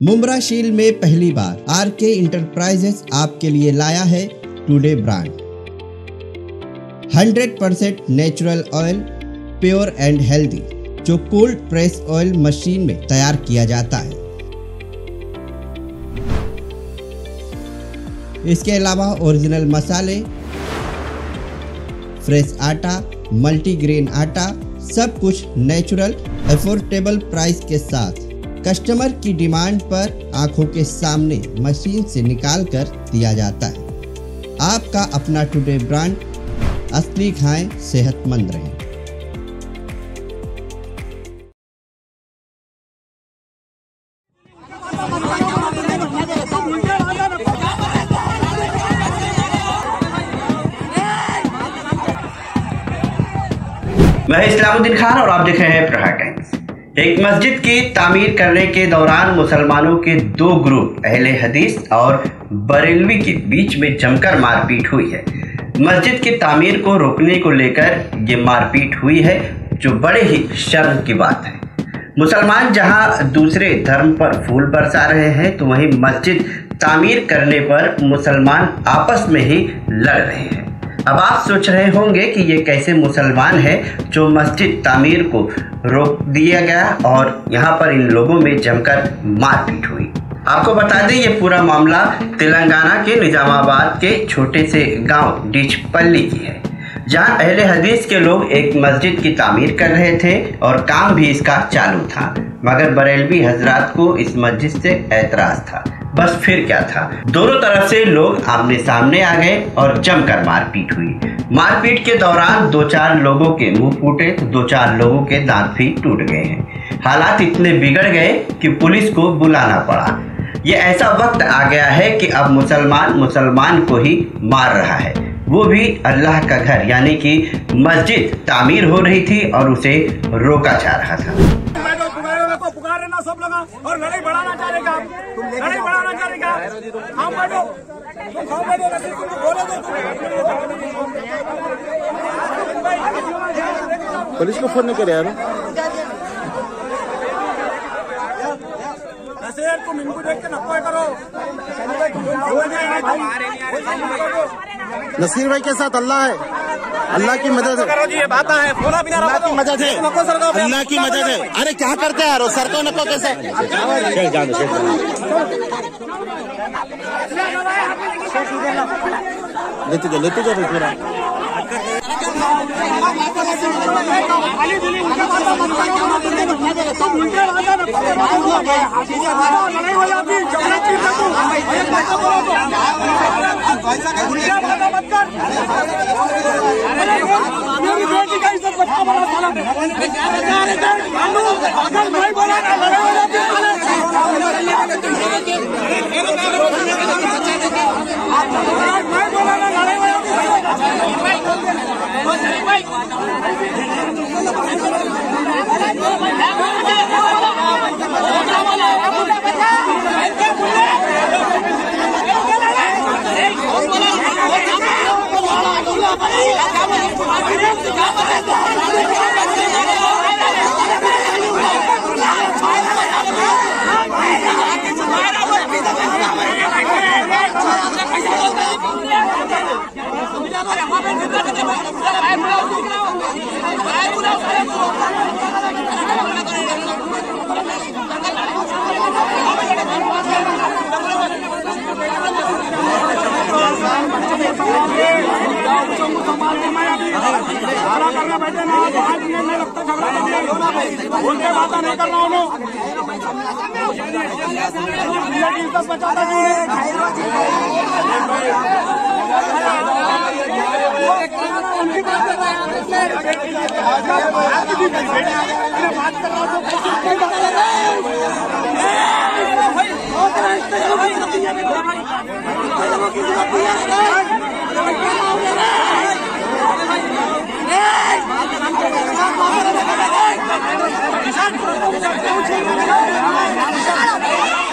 मुंब्रा शील में पहली बार आरके इंटरप्राइजेस आपके लिए लाया है today brand. 100% natural oil, pure and healthy, जो कोल्ड प्रेस ऑयल मशीन में तैयार किया जाता है। इसके अलावा ओरिजिनल मसाले, फ्रेश आटा, मल्टीग्रेन आटा, सब कुछ नेचुरल अफोर्डेबल प्राइस के साथ कस्टमर की डिमांड पर आंखों के सामने मशीन से निकाल कर दिया जाता है। आपका अपना टुडे ब्रांड, असली खाएं, सेहतमंद रहें। मैं इस्लामुद्दीन खान और आप देख रहे हैं प्रहार टाइम्स। एक मस्जिद की तामीर करने के दौरान मुसलमानों के दो ग्रुप अहले हदीस और बरेलवी के बीच में जमकर मारपीट हुई है। मस्जिद की तामीर को रोकने को लेकर ये मारपीट हुई है, जो बड़े ही शर्म की बात है। मुसलमान जहां दूसरे धर्म पर फूल बरसा रहे हैं, तो वहीं मस्जिद तामीर करने पर मुसलमान आपस में ही लड़ रहे हैं। अब आप सोच रहे होंगे कि ये कैसे मुसलमान है जो मस्जिद तामीर को रोक दिया गया और यहाँ पर इन लोगों में जमकर मारपीट हुई। आपको बता दें, ये पूरा मामला तेलंगाना के निजामाबाद के छोटे से गांव डीचपल्ली की है, जहां अहले हदीस के लोग एक मस्जिद की तामीर कर रहे थे और काम भी इसका चालू था, मगर बरेलवी हजरात को इस मस्जिद से ऐतराज था। बस फिर क्या था, दोनों तरफ से लोग आमने सामने आ गए और जमकर मारपीट हुई। मारपीट के दौरान 2-4 लोगों के मुंह फूटे तो 2-4 लोगों के दांत भी टूट गए हैं। हालात इतने बिगड़ गए कि पुलिस को बुलाना पड़ा। ये ऐसा वक्त आ गया है कि अब मुसलमान को ही मार रहा है, वो भी अल्लाह का घर यानी कि मस्जिद तामीर हो रही थी और उसे रोका जा रहा था। सब लोग और लड़ाई बढ़ाना चाहेगा, लड़ाई बढ़ाना चाहेगा। हम बैठो, पुलिस को फोन नहीं करे यार। तुम इनको देख के नक्को करो। नसीर भाई के साथ अल्लाह है, अल्लाह की मदद है। करो जी, ये बात है, बोला बिना अल्लाह की मदद है, अल्लाह की मदद है। अरे क्या करते हैं यार, सर को नको कैसे लेते जाओ पूरा। बैठे ना लगता झगड़ा उनके बात नहीं कर रहा हूँ। बचाता क्यों बात कर रहा हूँ।